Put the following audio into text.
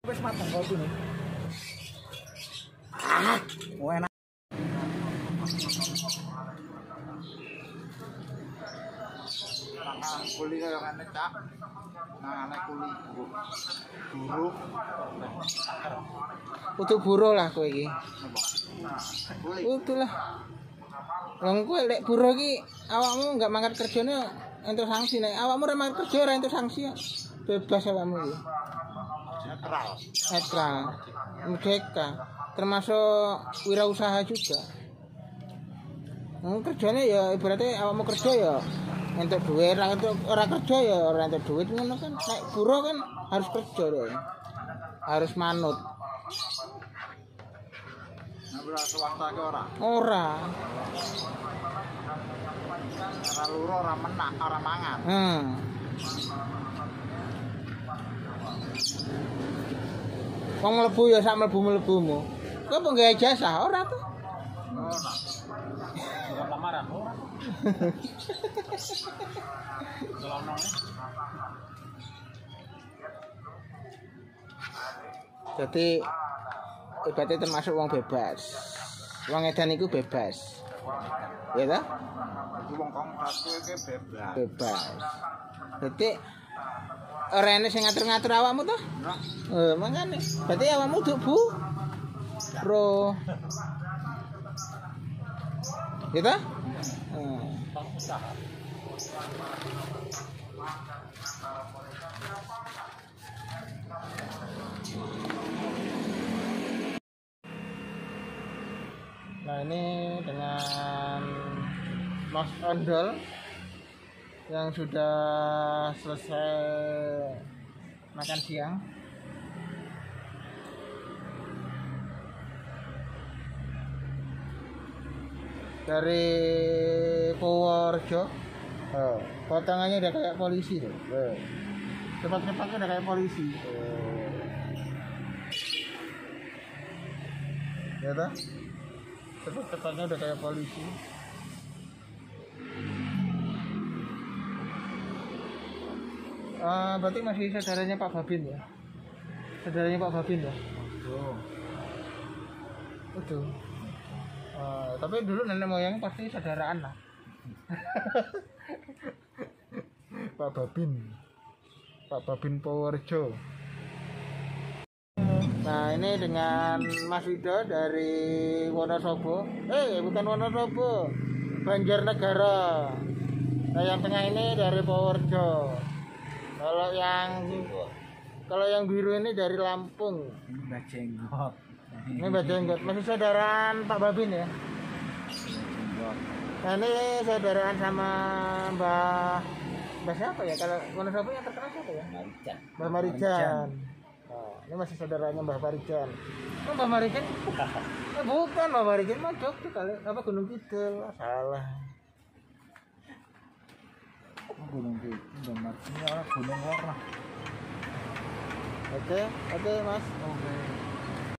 Wis mateng kopi nih. Ah, enak. Kuli kaya ngene, Cak. Nangane kuli buruk. Kudu buruh lah kowe iki. Kudu lah. Wong kowe lek buruh iki awakmu enggak mangkat kerjane entuk sanksi nek awakmu ora mangkat kerja ora entuk sanksi. Bebas awakmu iki. Netral. Merdeka. Termasuk wirausaha juga. Kerjane ya ibaratnya awakmu kerja ya entuk duit, ora kerja ya ora entuk duit ngono kan. Nek buruh kan harus kerja deh. Harus manut. Ora swasta ora. Ora. Ora loro ora menak, ora mangan. Wong mlebu ya sak mlebu-mlebumu. Kowe apa nggawe jasa ora tuh? Ora. Ora lamaran ora. Jadi ibaratnya termasuk wong bebas. Wong edan iku bebas. Ya ta? Jadi wong kongkrat iki bebas. Bebas. Jadi ora enek sing ngatur-ngatur awakmu to? Enggak. Mangane. Berarti awakmu duk Bu. Bro. Gitu? Nah ini dengan Mas Ondol yang sudah selesai makan siang. Dari Purworejo, potongannya udah kayak polisi tuh. Cepat-cepatnya udah kayak polisi. Ya toh? Cepat-cepatnya udah kayak polisi. Berarti masih saudaranya Pak Babin ya? Saudaranya Pak Babin ya? Udah. Tapi dulu nenek moyang pasti saudaraan lah. Pak Babin Purworejo. Nah ini dengan Mas Wido dari Wonosobo. Bukan Wonosobo, Banjarnegara. Nah yang tengah ini dari Purworejo. Kalau yang biru ini dari Lampung. Ini Mbak Jenggot. Ini Mbak Jenggot. Masih saudaraan Pak Babin ya? Nah ini saudaraan sama Mbak siapa ya? Kalau Wonosobo yang terkenal siapa ya? Mbak Marijan. Nah, ini masih saudaranya Mbah Marijan. Mbah Marijan? Bukan Mbah Marijan, mah Jogja kali. Apa Gunung Kidul? Salah. Gunung Kidul, Mbak Gunung Warna. Oke, Mas. Oke.